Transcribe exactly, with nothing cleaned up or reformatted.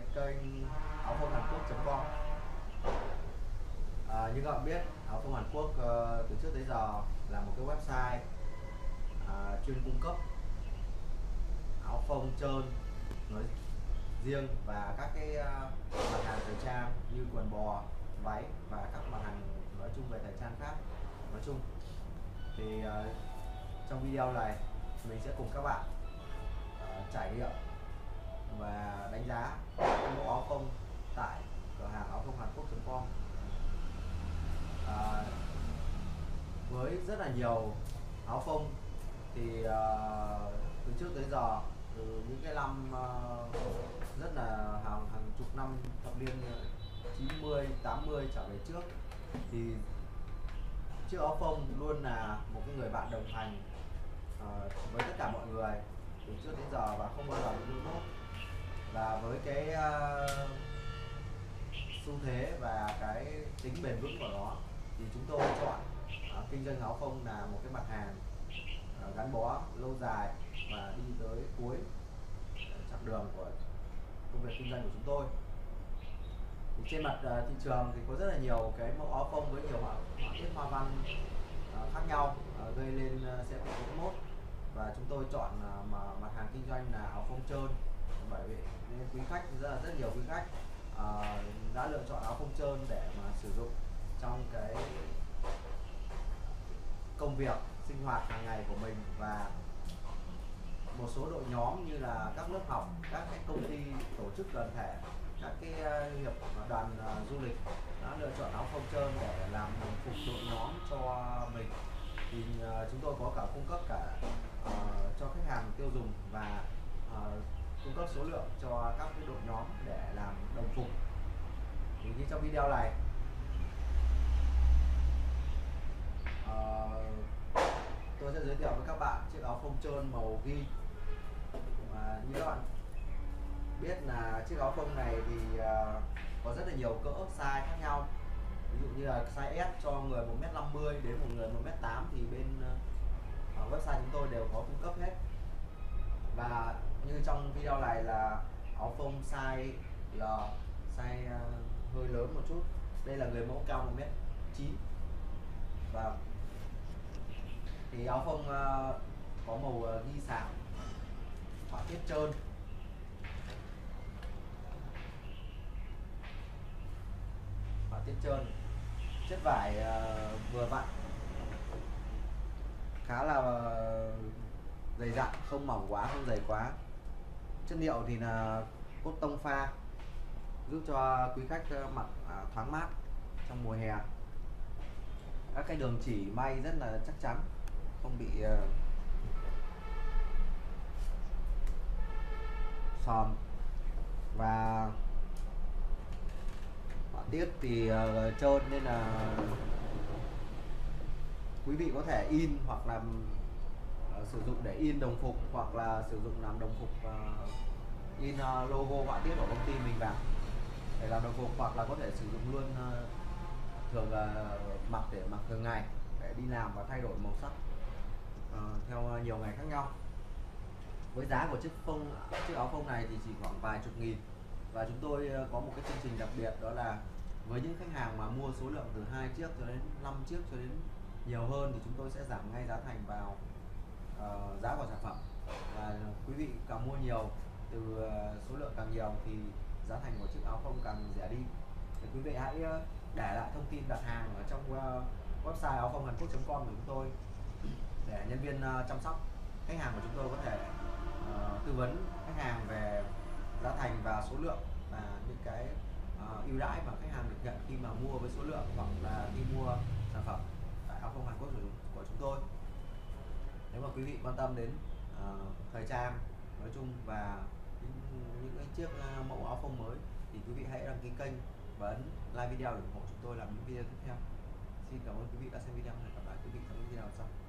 kênh áo phông hàn quốc.com. À, như các bạn biết, áo phông Hàn Quốc uh, từ trước tới giờ là một cái website uh, chuyên cung cấp áo phông trơn nói riêng và các cái uh, mặt hàng thời trang như quần bò, váy và các mặt hàng nói chung về thời trang khác nói chung. Thì uh, trong video này mình sẽ cùng các bạn uh, trải nghiệm và đánh giá cái mẫu áo phông tại cửa hàng áo phông hàn quốc.com. À, với rất là nhiều áo phông thì uh, từ trước tới giờ, từ những cái năm uh, rất là hàng hàng chục năm thập niên chín mươi tám mươi trở về trước, thì chiếc áo phông luôn là một cái người bạn đồng hành uh, với tất cả mọi người từ trước đến giờ và không bao giờ bị lỗi mốt. Và với cái uh, xu thế và cái tính bền vững của nó thì chúng tôi chọn uh, kinh doanh áo phông là một cái mặt hàng uh, gắn bó lâu dài và đi tới cuối chặng đường của công việc kinh doanh của chúng tôi. Thì trên mặt uh, thị trường thì có rất là nhiều cái mẫu áo phông với nhiều họa tiết hoa văn uh, khác nhau uh, gây lên uh, sẽ bị lỗi mốt, và chúng tôi chọn uh, mà mặt hàng kinh doanh là áo phông trơn, bởi vì nên quý khách rất là rất nhiều quý khách uh, đã lựa chọn áo phông trơn để mà sử dụng trong cái công việc sinh hoạt hàng ngày của mình, và một số đội nhóm như là các lớp học, các cái công ty tổ chức đoàn thể, các cái uh, hiệp đoàn uh, du lịch đã lựa chọn áo phông trơn để làm đồng phục đội nhóm cho mình. Thì uh, chúng tôi có cả cung cấp cả uh, cho khách hàng tiêu dùng và uh, cung cấp số lượng cho các cái đội nhóm để làm đồng phục. Thì như trong video này uh, tôi sẽ giới thiệu với các bạn chiếc áo phông trơn màu ghi. Và như các bạn biết là chiếc áo phông này thì uh, có rất là nhiều cỡ size khác nhau. Ví dụ như là size S cho người một mét năm mươi đến một người một mét tám thì bên uh, website chúng tôi đều có cung cấp hết. Và như trong video này là áo phông size L, size uh, hơi lớn một chút. Đây là người mẫu cao một mét chín. Và thì áo phông uh, có màu uh, ghi sạc, họa tiết trơn, họa tiết trơn, chất vải uh, vừa vặn, khá là uh, dày dặn, không mỏng quá không dày quá. Chất liệu thì là cốt tông pha, giúp cho quý khách uh, mặc uh, thoáng mát trong mùa hè. Các cái đường chỉ may rất là chắc chắn, không bị uh, sòn. Và họa tiết thì uh, trơn nên là quý vị có thể in hoặc là uh, sử dụng để in đồng phục, hoặc là sử dụng làm đồng phục uh, in uh, logo họa tiết của công ty mình vào để làm đồng phục, hoặc là có thể sử dụng luôn uh, thường uh, mặc để mặc thường ngày để đi làm và thay đổi màu sắc uh, theo nhiều ngày khác nhau. Với giá của chiếc phông chiếc áo phông này thì chỉ khoảng vài chục nghìn, và chúng tôi uh, có một cái chương trình đặc biệt, đó là với những khách hàng mà mua số lượng từ hai chiếc cho đến năm chiếc cho đến nhiều hơn thì chúng tôi sẽ giảm ngay giá thành vào uh, giá của sản phẩm. Và quý vị càng mua nhiều, từ uh, số lượng càng nhiều thì giá thành của chiếc áo phông càng rẻ đi. Thì quý vị hãy uh, để lại thông tin đặt hàng ở trong uh, website áo phông hàn quốc.com của chúng tôi, để nhân viên uh, chăm sóc khách hàng của chúng tôi có thể uh, tư vấn khách hàng về giá thành và số lượng, và những cái uh, ưu đãi mà khách hàng được nhận khi mà mua với số lượng hoặc là khi mua sản phẩm tại áo phông Hàn Quốc của chúng tôi. Nếu mà quý vị quan tâm đến uh, thời trang nói chung và những, những cái chiếc uh, mẫu áo phông mới thì quý vị hãy đăng ký kênh và ấn like video để ủng hộ chúng tôi làm những video tiếp theo. Xin cảm ơn quý vị đã xem video, hẹn gặp lại quý vị trong những video sau.